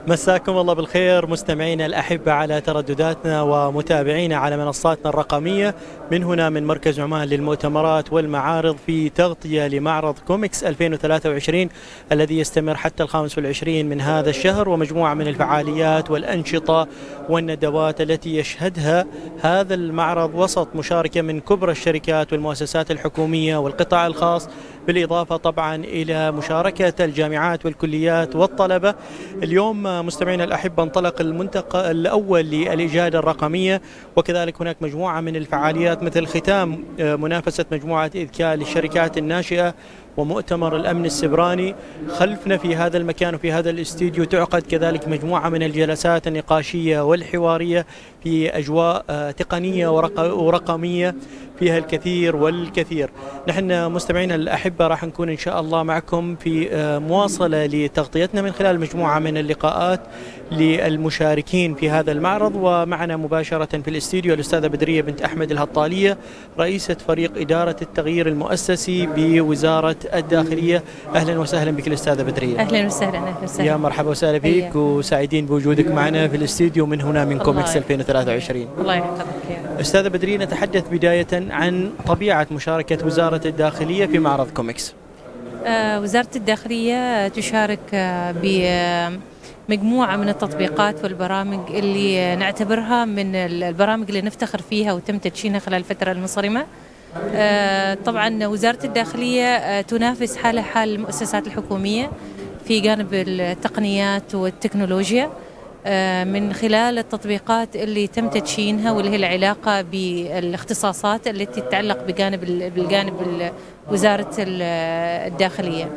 مساكم الله بالخير مستمعينا الأحبة على تردداتنا ومتابعينا على منصاتنا الرقمية من هنا من مركز عمان للمؤتمرات والمعارض في تغطية لمعرض كوميكس 2023 الذي يستمر حتى 25 من هذا الشهر، ومجموعة من الفعاليات والأنشطة والندوات التي يشهدها هذا المعرض وسط مشاركة من كبرى الشركات والمؤسسات الحكومية والقطاع الخاص، بالإضافة طبعا إلى مشاركة الجامعات والكليات والطلبة. اليوم مستمعينا الأحبة انطلق المنطقة الأول للإجادة الرقمية، وكذلك هناك مجموعة من الفعاليات مثل ختام منافسة مجموعة إذكاء للشركات الناشئة ومؤتمر الأمن السبراني. خلفنا في هذا المكان وفي هذا الاستديو تعقد كذلك مجموعة من الجلسات النقاشية والحوارية في أجواء تقنية ورقمية فيها الكثير والكثير. نحن مستمعينا الأحبة راح نكون إن شاء الله معكم في مواصلة لتغطيتنا من خلال مجموعة من اللقاءات للمشاركين في هذا المعرض. ومعنا مباشرة في الاستديو الأستاذة بدرية بنت أحمد الهطالية، رئيسة فريق إدارة التغيير المؤسسي بوزارة الداخلية. أهلا وسهلا بك الأستاذة بدرية. أهلا وسهلا. أهلا وسهلا. يا مرحبا وسهلا فيك، وسعيدين بوجودك معنا في الاستديو من هنا من كوميكس 2023. الله يحفظك. أستاذة بدرية، نتحدث بداية عن طبيعة مشاركة وزارة الداخلية في معرض كوميكس. وزارة الداخلية تشارك بمجموعة من التطبيقات والبرامج اللي نعتبرها من البرامج اللي نفتخر فيها وتم تدشينها خلال الفترة المنصرمة. طبعا وزارة الداخلية تنافس حالها حال المؤسسات الحكومية في جانب التقنيات والتكنولوجيا من خلال التطبيقات اللي تم تدشينها، واللي هي العلاقة بالاختصاصات التي تتعلق بالجانب وزارة الداخلية.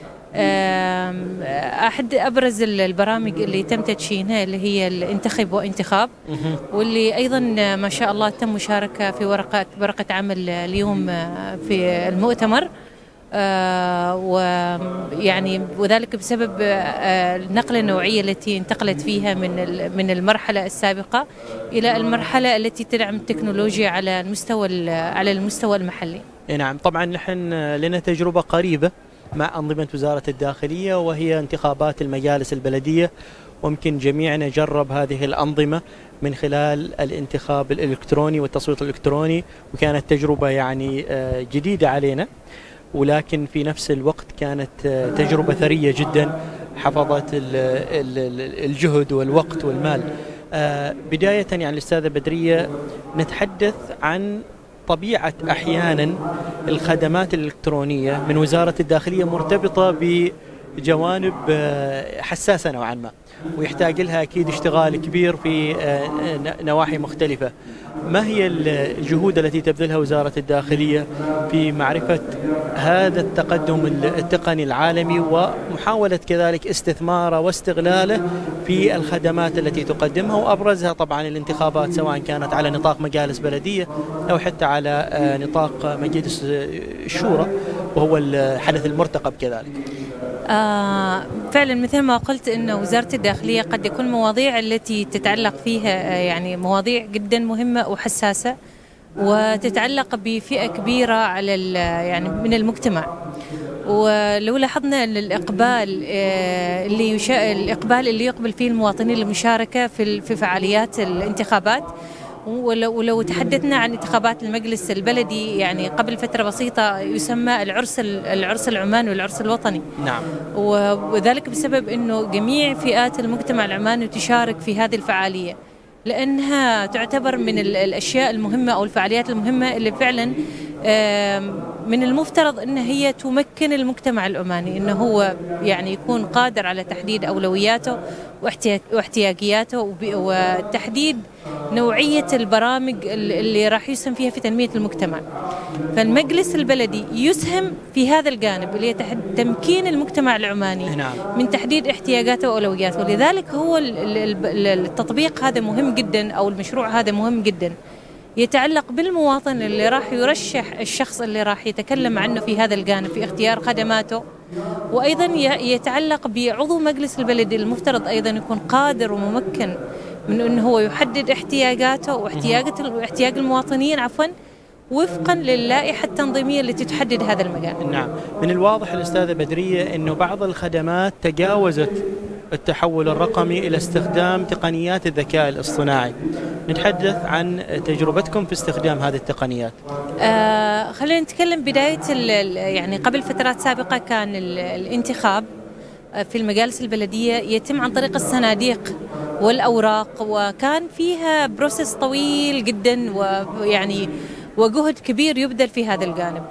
أحد أبرز البرامج اللي تم تدشينها اللي هي الانتخب وانتخاب، واللي أيضا ما شاء الله تم مشاركة في ورقة عمل اليوم في المؤتمر. ويعني وذلك بسبب النقلة النوعية التي انتقلت فيها من المرحلة السابقة إلى المرحلة التي تدعم التكنولوجيا على المستوى المحلي. نعم، طبعا نحن لنا تجربة قريبة مع أنظمة وزارة الداخلية، وهي انتخابات المجالس البلدية، ويمكن جميعنا جرب هذه الأنظمة من خلال الانتخاب الإلكتروني والتصويت الإلكتروني، وكانت تجربة يعني جديدة علينا، ولكن في نفس الوقت كانت تجربة ثرية جدا حفظت الجهد والوقت والمال. بداية يعني الأستاذة بدرية، نتحدث عن طبيعة أحيانا الخدمات الإلكترونية من وزارة الداخلية مرتبطة بجوانب حساسة نوعا ما، ويحتاج لها أكيد اشتغال كبير في نواحي مختلفة. ما هي الجهود التي تبذلها وزارة الداخلية في معرفة هذا التقدم التقني العالمي ومحاولة كذلك استثماره واستغلاله في الخدمات التي تقدمها، وأبرزها طبعا الانتخابات، سواء كانت على نطاق مجالس بلدية أو حتى على نطاق مجلس الشورى وهو الحدث المرتقب كذلك؟ فعلا مثل ما قلت أن وزارة الداخلية قد يكون مواضيع التي تتعلق فيها يعني مواضيع جدا مهمة وحساسة، وتتعلق بفئة كبيرة على يعني من المجتمع. ولو لاحظنا أن الإقبال اللي يقبل فيه المواطنين للمشاركة في فعاليات الانتخابات، ولو تحدثنا عن انتخابات المجلس البلدي يعني قبل فترة بسيطة يسمى العرس العماني والعرس الوطني. نعم. وذلك بسبب أنه جميع فئات المجتمع العماني تشارك في هذه الفعالية، لأنها تعتبر من الأشياء المهمة أو الفعاليات المهمة اللي فعلا من المفترض أن هي تمكن المجتمع العماني أنه هو يعني يكون قادر على تحديد أولوياته واحتياجياته وتحديد نوعية البرامج اللي راح يسهم فيها في تنمية المجتمع. فالمجلس البلدي يسهم في هذا الجانب اللي تمكين المجتمع العماني من تحديد احتياجاته وأولوياته، ولذلك هو التطبيق هذا مهم جدا، أو المشروع هذا مهم جدا، يتعلق بالمواطن اللي راح يرشح الشخص اللي راح يتكلم عنه في هذا الجانب في اختيار خدماته، وأيضا يتعلق بعضو مجلس البلد المفترض أيضا يكون قادر وممكن من أنه هو يحدد احتياجاته واحتياج المواطنين وفقا للائحة التنظيمية التي تحدد هذا المجال. نعم، من الواضح الأستاذة بدرية أنه بعض الخدمات تجاوزت التحول الرقمي إلى استخدام تقنيات الذكاء الاصطناعي. نتحدث عن تجربتكم في استخدام هذه التقنيات. خلينا نتكلم بداية يعني قبل فترات سابقة كان الانتخاب في المجالس البلدية يتم عن طريق الصناديق والأوراق، وكان فيها بروسيس طويل جدا ويعني وجهد كبير يبذل في هذا الجانب.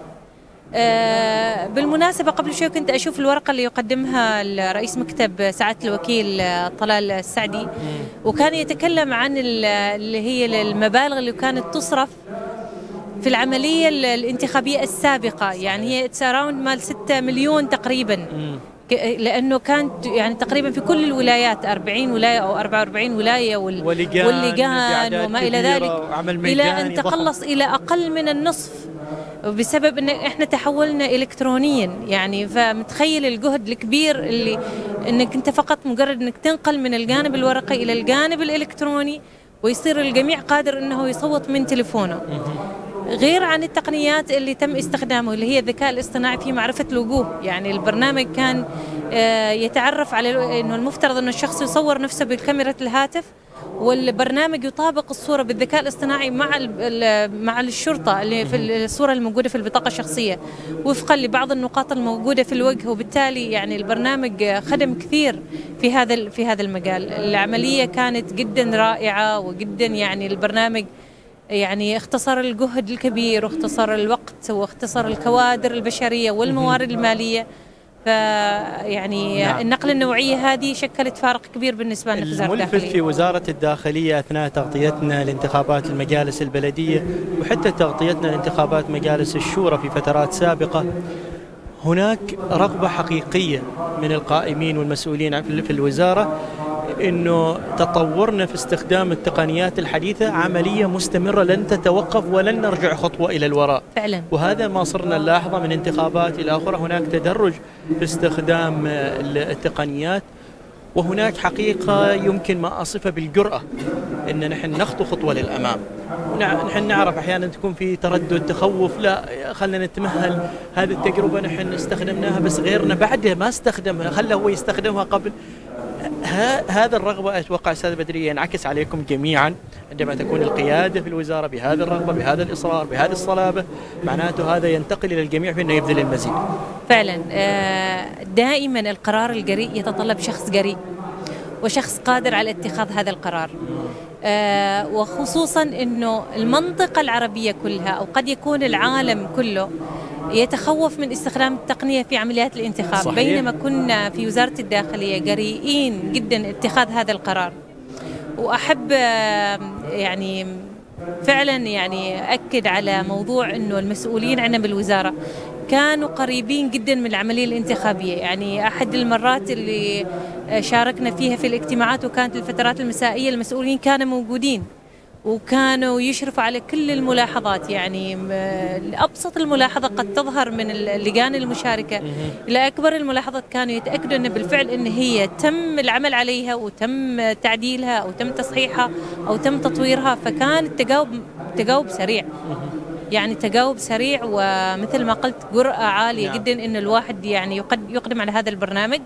بالمناسبة قبل شوي كنت أشوف الورقة اللي يقدمها رئيس مكتب سعادة الوكيل طلال السعدي، وكان يتكلم عن اللي هي المبالغ اللي كانت تصرف في العملية الانتخابية السابقة، يعني هي تساراوند مال 6 مليون تقريبا، لأنه كانت يعني تقريبا في كل الولايات 40 ولاية أو 44 ولاية واللجان وما إلى ذلك، إلى أن تقلص إلى أقل من النصف بسبب أن إحنا تحولنا إلكترونيا. يعني فمتخيل الجهد الكبير اللي أنك أنت فقط مجرد أنك تنقل من الجانب الورقي إلى الجانب الإلكتروني، ويصير الجميع قادر أنه يصوت من تليفونه، غير عن التقنيات اللي تم استخدامه اللي هي الذكاء الاصطناعي في معرفة الوجوه. يعني البرنامج كان يتعرف على أنه المفترض أنه الشخص يصور نفسه بكاميرا الهاتف، والبرنامج يطابق الصورة بالذكاء الاصطناعي مع الشرطة اللي في الصورة الموجودة في البطاقة الشخصية وفقا لبعض النقاط الموجودة في الوجه، وبالتالي يعني البرنامج خدم كثير في هذا المجال. العملية كانت جدا رائعة وجدا، يعني البرنامج يعني اختصر الجهد الكبير واختصر الوقت واختصر الكوادر البشرية والموارد المالية. فيعني نعم. النقلة النوعية هذه شكلت فارق كبير بالنسبة لنا في وزارة الداخلية. الملفت في وزارة الداخلية أثناء تغطيتنا لانتخابات المجالس البلدية وحتى تغطيتنا لانتخابات مجالس الشورى في فترات سابقة، هناك رغبة حقيقية من القائمين والمسؤولين في الوزارة إنه تطورنا في استخدام التقنيات الحديثة عملية مستمرة لن تتوقف ولن نرجع خطوة إلى الوراء فعلا. وهذا ما صرنا نلاحظه من انتخابات إلى أخرى، هناك تدرج في استخدام التقنيات، وهناك حقيقة يمكن ما أصفها بالجرأة إن نحن نخطو خطوة للأمام. نحن نعرف أحيانا تكون في تردد تخوف، لا خلنا نتمهل، هذه التجربة نحن استخدمناها بس غيرنا بعده ما استخدمها، خله هو يستخدمها قبل. هذا الرغبة أتوقع أستاذ بدرية ينعكس عليكم جميعا عندما تكون القيادة في الوزارة بهذه الرغبة بهذا الإصرار بهذه الصلابة، معناته هذا ينتقل إلى الجميع في أنه يبذل المزيد. فعلا دائما القرار الجريء يتطلب شخص جريء وشخص قادر على اتخاذ هذا القرار، وخصوصا أنه المنطقة العربية كلها أو قد يكون العالم كله يتخوف من استخدام التقنية في عمليات الانتخاب. صحيح. بينما كنا في وزارة الداخلية جريئين جدا اتخاذ هذا القرار. وأحب يعني فعلا يعني أكد على موضوع أنه المسؤولين عنا بالوزارة كانوا قريبين جدا من العملية الانتخابية. يعني أحد المرات اللي شاركنا فيها في الاجتماعات وكانت الفترات المسائية المسؤولين كانوا موجودين وكانوا يشرفوا على كل الملاحظات. يعني أبسط الملاحظة قد تظهر من اللجان المشاركة إلى أكبر الملاحظات كانوا يتأكدوا أن بالفعل أن هي تم العمل عليها وتم تعديلها أو تم تصحيحها أو تم تطويرها. فكان التجاوب سريع، يعني تجاوب سريع، ومثل ما قلت جرأة عالية جدا أن الواحد يعني يقدم على هذا البرنامج.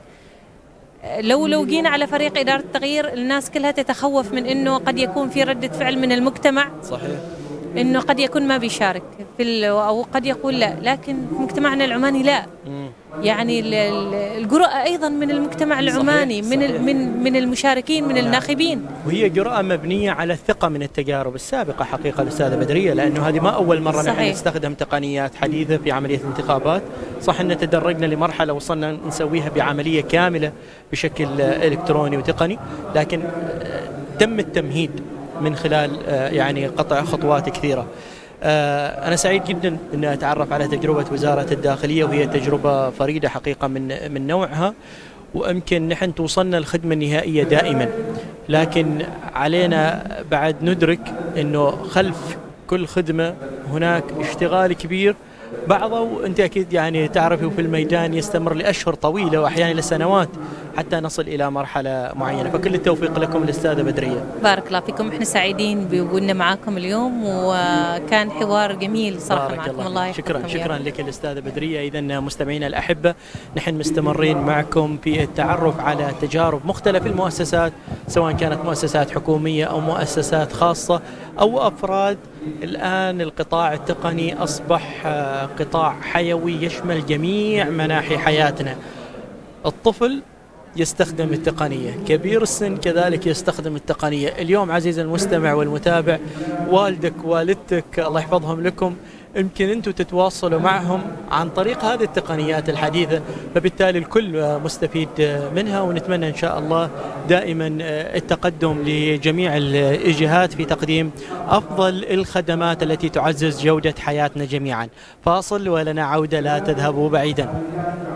لو جينا على فريق إدارة التغيير الناس كلها تتخوف من أنه قد يكون في ردة فعل من المجتمع. صحيح. أنه قد يكون ما بيشارك أو قد يقول لا، لكن في مجتمعنا العماني لا. يعني الجرأة أيضا من المجتمع العماني. صحيح. من المشاركين من الناخبين، وهي جرأة مبنية على الثقة من التجارب السابقة حقيقة الأستاذة بدرية، لأنه هذه ما أول مرة نحن نستخدم تقنيات حديثة في عملية الانتخابات. صح أن تدرجنا لمرحلة وصلنا نسويها بعملية كاملة بشكل إلكتروني وتقني، لكن تم التمهيد من خلال يعني قطع خطوات كثيرة. أنا سعيد جدا أن أتعرف على تجربة وزارة الداخلية، وهي تجربة فريدة حقيقة من نوعها، ويمكن نحن توصلنا الخدمة النهائية دائما، لكن علينا بعد ندرك أنه خلف كل خدمة هناك اشتغال كبير، بعضه أنت أكيد يعني تعرفه في الميدان يستمر لأشهر طويلة وأحيانا لسنوات حتى نصل إلى مرحلة معينة. فكل التوفيق لكم الأستاذة بدرية. بارك الله فيكم، احنا سعيدين بوجودنا معاكم اليوم، وكان حوار جميل صراحة بارك معكم. الله شكرا لك الأستاذة بدرية. إذا مستمعينا الأحبة، نحن مستمرين معكم في التعرف على تجارب مختلف المؤسسات، سواء كانت مؤسسات حكومية أو مؤسسات خاصة أو أفراد. الآن القطاع التقني أصبح قطاع حيوي يشمل جميع مناحي حياتنا. الطفل يستخدم التقنية، كبير السن كذلك يستخدم التقنية. اليوم عزيزي المستمع والمتابع، والدك والدتك الله يحفظهم لكم، يمكن أنتم تتواصلوا معهم عن طريق هذه التقنيات الحديثة، فبالتالي الكل مستفيد منها. ونتمنى إن شاء الله دائما التقدم لجميع الجهات في تقديم أفضل الخدمات التي تعزز جودة حياتنا جميعا. فاصل ولنا عودة، لا تذهبوا بعيدا.